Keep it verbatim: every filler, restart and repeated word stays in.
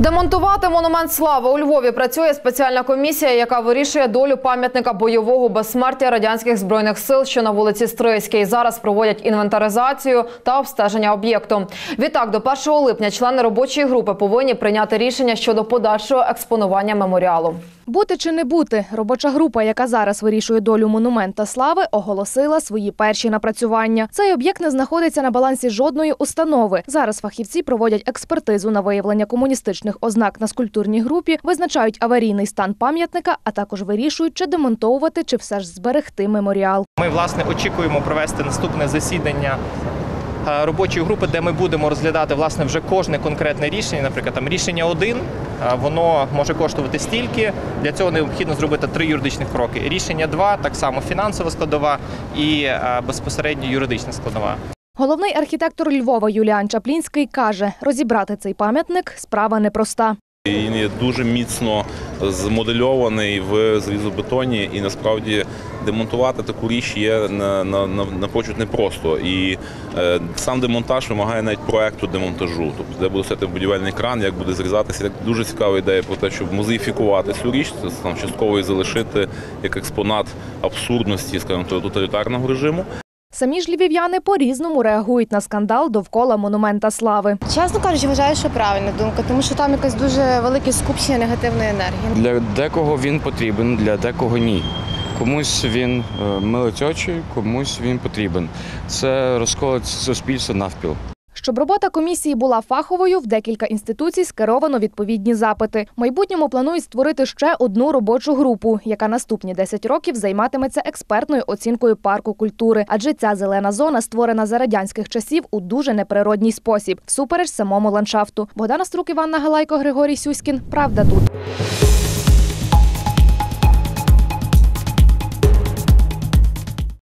Демонтувати монумент слави у Львові працює спеціальна комісія, яка вирішує долю пам'ятника бойового безсмертя радянських збройних сил, що на вулиці Стрийській. Зараз проводять інвентаризацію та обстеження об'єкту. Відтак, до першого липня члени робочої групи повинні прийняти рішення щодо подальшого експонування меморіалу. Бути чи не бути, робоча група, яка зараз вирішує долю монумента слави, оголосила свої перші напрацювання. Цей об'єкт не знаходиться на балансі жодної установи. Зараз фахівці проводять експертизу на виявлення комуністичних ознак на скульптурній групі, визначають аварійний стан пам'ятника, а також вирішують, чи демонтовувати, чи все ж зберегти меморіал. Ми, власне, очікуємо провести наступне засідання робочої групи, де ми будемо розглядати, власне, вже кожне конкретне рішення. Наприклад, там рішення один, воно може коштувати стільки, для цього необхідно зробити три юридичних кроки. Рішення два, так само фінансова складова і безпосередньо юридична складова. Головний архітектор Львова Юліан Чаплінський каже, розібрати цей пам'ятник – справа непроста. Він є дуже міцно змодельований в залізобетоні, і насправді демонтувати таку річ є напрочуд непросто. І е, сам демонтаж вимагає навіть проекту демонтажу, тобто де буде стояти будівельний кран, як буде зрізатися. Дуже цікава ідея про те, щоб музеїфікувати цю річ, там частково і залишити як експонат абсурдності, скажімо, тоталітарного режиму. Самі ж львів'яни по-різному реагують на скандал довкола монумента слави. Чесно кажучи, вважаю, що правильна думка, тому що там якесь дуже велике скупчення негативної енергії. Для декого він потрібен, для декого ні. Комусь він милить очі, комусь він потрібен. Це розколить суспільство навпіл. Щоб робота комісії була фаховою, в декілька інституцій скеровано відповідні запити. В майбутньому планують створити ще одну робочу групу, яка наступні десять років займатиметься експертною оцінкою парку культури. Адже ця зелена зона створена за радянських часів у дуже неприродній спосіб, всупереч самому ландшафту. Богдана Струк, Іванна Галайко, Григорій Сюськін. Правда тут.